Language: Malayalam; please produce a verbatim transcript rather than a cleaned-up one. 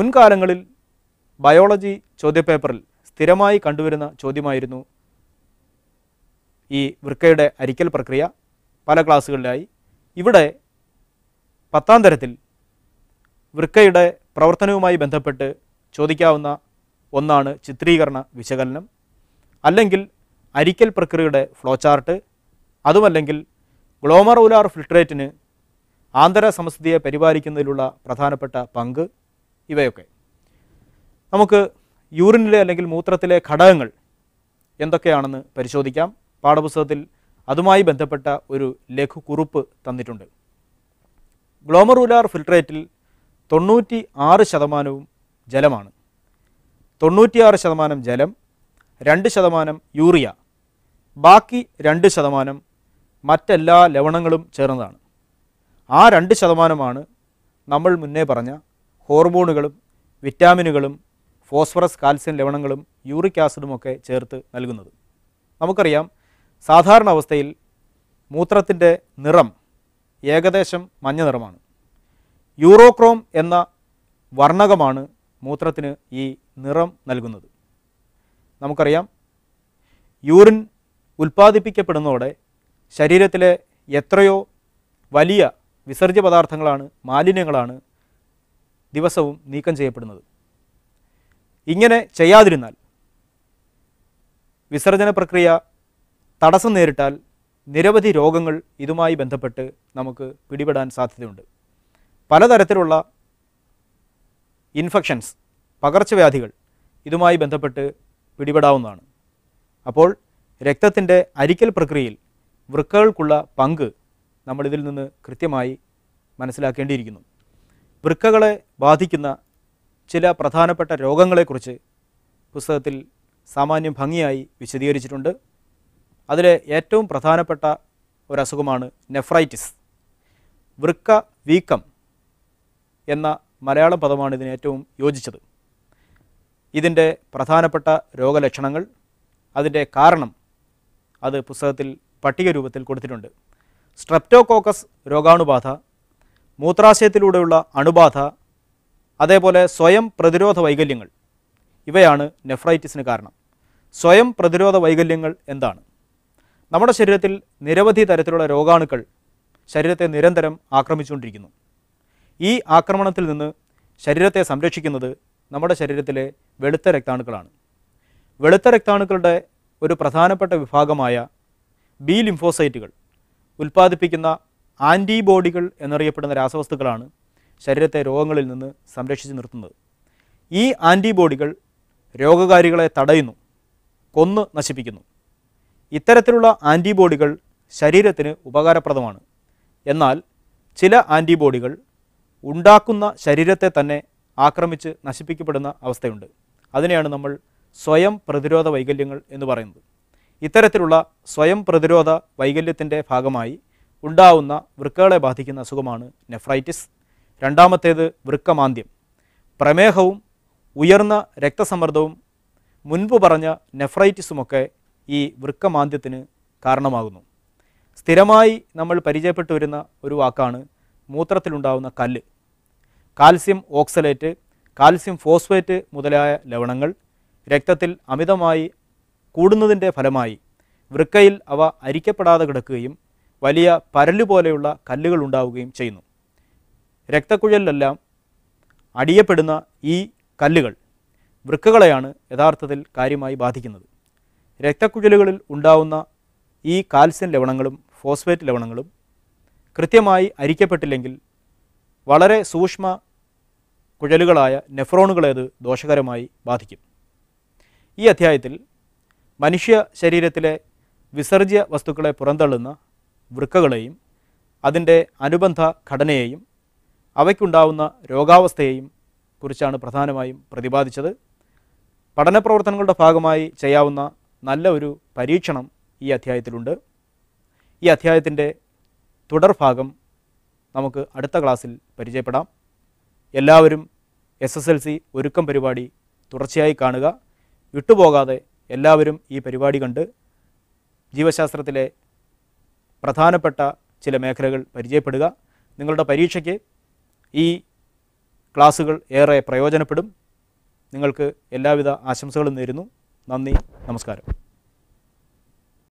മുൻകാലങ്ങളിൽ ബയോളജി ചോദ്യപേപ്പറിൽ സ്ഥിരമായി കണ്ടുവരുന്ന ചോദ്യമായിരുന്നു ഈ വൃക്കയുടെ അരിക്കൽ പ്രക്രിയ. പല ക്ലാസ്സുകളിലായി. ഇവിടെ പത്താം തരത്തിൽ വൃക്കയുടെ പ്രവർത്തനവുമായി ബന്ധപ്പെട്ട് ചോദിക്കാവുന്ന ഒന്നാണ് ചിത്രീകരണ വിശകലനം, അല്ലെങ്കിൽ അരിക്കൽ പ്രക്രിയയുടെ ഫ്ലോ ചാർട്ട്, അതുമല്ലെങ്കിൽ ഗ്ലോമറുലാർ ഫിൽട്രേറ്റിന് ആന്തര സമസ്ഥിതിയെ പരിപാലിക്കുന്നതിലുള്ള പ്രധാനപ്പെട്ട പങ്ക്, ഇവയൊക്കെ. നമുക്ക് യൂറിനിലെ അല്ലെങ്കിൽ മൂത്രത്തിലെ ഘടകങ്ങൾ എന്തൊക്കെയാണെന്ന് പരിശോധിക്കാം. പാഠപുസ്തകത്തിൽ അതുമായി ബന്ധപ്പെട്ട ഒരു ലഘു കുറിപ്പ് തന്നിട്ടുണ്ട്. ഗ്ലോമറുലാർ ഫിൽട്രേറ്റിൽ തൊണ്ണൂറ്റി ആറ് ശതമാനവും ജലമാണ്. തൊണ്ണൂറ്റിയാറ് ശതമാനം ജലം, രണ്ട് ശതമാനം യൂറിയ, ബാക്കി രണ്ട് ശതമാനം മറ്റെല്ലാ ലവണങ്ങളും ചേർന്നതാണ്. ആ രണ്ട് ശതമാനമാണ് നമ്മൾ മുന്നേ പറഞ്ഞ ഹോർമോണുകളും വിറ്റാമിനുകളും ഫോസ്ഫറസ്, കാൽസ്യം ലവണങ്ങളും യൂറിക് ആസിഡുമൊക്കെ ചേർത്ത് നൽകുന്നത്. നമുക്കറിയാം, സാധാരണ അവസ്ഥയിൽ മൂത്രത്തിൻ്റെ നിറം ഏകദേശം മഞ്ഞ നിറമാണ്. യൂറോക്രോം എന്ന വർണ്ണകമാണ് മൂത്രത്തിന് ഈ നിറം നൽകുന്നത്. നമുക്കറിയാം, യൂറിൻ ഉൽപ്പാദിപ്പിക്കപ്പെടുന്നതോടെ ശരീരത്തിലെ എത്രയോ വലിയ വിസർജ്യ പദാർത്ഥങ്ങളാണ്, മാലിന്യങ്ങളാണ് ദിവസവും നീക്കം ചെയ്യപ്പെടുന്നത്. ഇങ്ങനെ ചെയ്യാതിരുന്നാൽ, വിസർജന പ്രക്രിയ തടസ്സം നേരിട്ടാൽ നിരവധി രോഗങ്ങൾ ഇതുമായി ബന്ധപ്പെട്ട് നമുക്ക് പിടിപെടാൻ സാധ്യതയുണ്ട്. പലതരത്തിലുള്ള ഇൻഫെക്ഷൻസ്, പകർച്ചവ്യാധികൾ ഇതുമായി ബന്ധപ്പെട്ട് പിടിപെടാവുന്നതാണ്. അപ്പോൾ രക്തത്തിൻ്റെ അരിക്കൽ പ്രക്രിയയിൽ വൃക്കകൾക്കുള്ള പങ്ക് നമ്മളിതിൽ നിന്ന് കൃത്യമായി മനസ്സിലാക്കേണ്ടിയിരിക്കുന്നു. വൃക്കകളെ ബാധിക്കുന്ന ചില പ്രധാനപ്പെട്ട രോഗങ്ങളെക്കുറിച്ച് പുസ്തകത്തിൽ സാമാന്യം ഭംഗിയായി വിശദീകരിച്ചിട്ടുണ്ട്. അതിലെ ഏറ്റവും പ്രധാനപ്പെട്ട ഒരസുഖമാണ് നെഫ്രൈറ്റിസ്. വൃക്ക വീക്കം എന്ന മലയാളം പദമാണ് ഇതിന് ഏറ്റവും യോജിച്ചത്. ഇതിൻ്റെ പ്രധാനപ്പെട്ട രോഗലക്ഷണങ്ങൾ, അതിൻ്റെ കാരണം അത് പുസ്തകത്തിൽ പട്ടിക രൂപത്തിൽ കൊടുത്തിട്ടുണ്ട്. സ്ട്രെപ്റ്റോകോക്കസ് രോഗാണുബാധ, മൂത്രാശയത്തിലൂടെയുള്ള അണുബാധ, അതേപോലെ സ്വയം പ്രതിരോധ വൈകല്യങ്ങൾ, ഇവയാണ് നെഫ്രൈറ്റിസിന് കാരണം. സ്വയം പ്രതിരോധ വൈകല്യങ്ങൾ എന്താണ്? നമ്മുടെ ശരീരത്തിൽ നിരവധി തരത്തിലുള്ള രോഗാണുക്കൾ ശരീരത്തെ നിരന്തരം ആക്രമിച്ചുകൊണ്ടിരിക്കുന്നു. ഈ ആക്രമണത്തിൽ നിന്ന് ശരീരത്തെ സംരക്ഷിക്കുന്നത് നമ്മുടെ ശരീരത്തിലെ വെളുത്ത രക്താണുക്കളാണ്. വെളുത്ത രക്താണുക്കളുടെ ഒരു പ്രധാനപ്പെട്ട വിഭാഗമായ ബി ലിംഫോസൈറ്റുകൾ ഉൽപ്പാദിപ്പിക്കുന്ന ആൻറ്റിബോഡികൾ എന്നറിയപ്പെടുന്ന രാസവസ്തുക്കളാണ് ശരീരത്തെ രോഗങ്ങളിൽ നിന്ന് സംരക്ഷിച്ച് നിർത്തുന്നത്. ഈ ആൻറ്റിബോഡികൾ രോഗകാരികളെ തടയുന്നു, കൊന്ന് നശിപ്പിക്കുന്നു. ഇത്തരത്തിലുള്ള ആൻറ്റിബോഡികൾ ശരീരത്തിന് ഉപകാരപ്രദമാണ്. എന്നാൽ ചില ആൻറ്റിബോഡികൾ ഉണ്ടാക്കുന്ന ശരീരത്തെ തന്നെ ആക്രമിച്ച് നശിപ്പിക്കപ്പെടുന്ന അവസ്ഥയുണ്ട്. അതിനെയാണ് നമ്മൾ സ്വയം പ്രതിരോധ വൈകല്യങ്ങൾ എന്ന് പറയുന്നത്. ഇത്തരത്തിലുള്ള സ്വയം പ്രതിരോധ വൈകല്യത്തിൻ്റെ ഭാഗമായി ഉണ്ടാവുന്ന വൃക്കകളെ ബാധിക്കുന്ന അസുഖമാണ് നെഫ്രൈറ്റിസ്. രണ്ടാമത്തേത് വൃക്കമാന്ദ്യം. പ്രമേഹവും ഉയർന്ന രക്തസമ്മർദ്ദവും മുൻപ് പറഞ്ഞ നെഫ്രൈറ്റിസുമൊക്കെ ഈ വൃക്കമാന്ദ്യത്തിന് കാരണമാകുന്നു. സ്ഥിരമായി നമ്മൾ പരിചയപ്പെട്ടു വരുന്ന ഒരു വാക്കാണ് മൂത്രത്തിലുണ്ടാകുന്ന കല്ല്. കാൽസ്യം ഓക്സലേറ്റ്, കാൽസ്യം ഫോസ്ഫേറ്റ് മുതലായ ലവണങ്ങൾ രക്തത്തിൽ അമിതമായി കൂടുന്നതിൻ്റെ ഫലമായി വൃക്കയിൽ അവ അരിക്കപ്പെടാതെ കിടക്കുകയും വലിയ പരല് പോലെയുള്ള കല്ലുകൾ ഉണ്ടാവുകയും ചെയ്യുന്നു. രക്തക്കുഴലിലെല്ലാം അടിയപ്പെടുന്ന ഈ കല്ലുകൾ വൃക്കകളെയാണ് യഥാർത്ഥത്തിൽ കാര്യമായി ബാധിക്കുന്നത്. രക്തക്കുഴലുകളിൽ ഉണ്ടാവുന്ന ഈ കാൽസ്യം ലവണങ്ങളും ഫോസ്ഫേറ്റ് ലവണങ്ങളും കൃത്യമായി അരിക്കപ്പെട്ടില്ലെങ്കിൽ വളരെ സൂക്ഷ്മ കുഴലുകളായ നെഫ്രോണുകളെ അത് ദോഷകരമായി ബാധിക്കും. ഈ അധ്യായത്തിൽ മനുഷ്യ ശരീരത്തിലെ വിസർജ്യ വസ്തുക്കളെ പുറന്തള്ളുന്ന വൃക്കകളെയും അതിൻ്റെ അനുബന്ധ ഘടനയെയും അവയ്ക്കുണ്ടാവുന്ന രോഗാവസ്ഥയെയും കുറിച്ചാണ് പ്രധാനമായും പ്രതിപാദിച്ചത്. പഠന പ്രവർത്തനങ്ങളുടെ ഭാഗമായി ചെയ്യാവുന്ന നല്ല ഒരു പരീക്ഷണം ഈ അധ്യായത്തിലുണ്ട്. ഈ അധ്യായത്തിൻ്റെ തുടർഭാഗം നമുക്ക് അടുത്ത ക്ലാസ്സിൽ പരിചയപ്പെടാം. എല്ലാവരും എസ് എസ് എൽ സി ഒരുക്കം പരിപാടി തുടർച്ചയായി കാണുക. വിട്ടുപോകാതെ എല്ലാവരും ഈ പരിപാടി കണ്ട് ജീവശാസ്ത്രത്തിലെ പ്രധാനപ്പെട്ട ചില മേഖലകൾ പരിചയപ്പെടുക. നിങ്ങളുടെ പരീക്ഷയ്ക്ക് ഈ ക്ലാസ്സുകൾ ഏറെ പ്രയോജനപ്പെടും. നിങ്ങൾക്ക് എല്ലാവിധ ആശംസകളും നേരുന്നു. നന്ദി, നമസ്കാരം.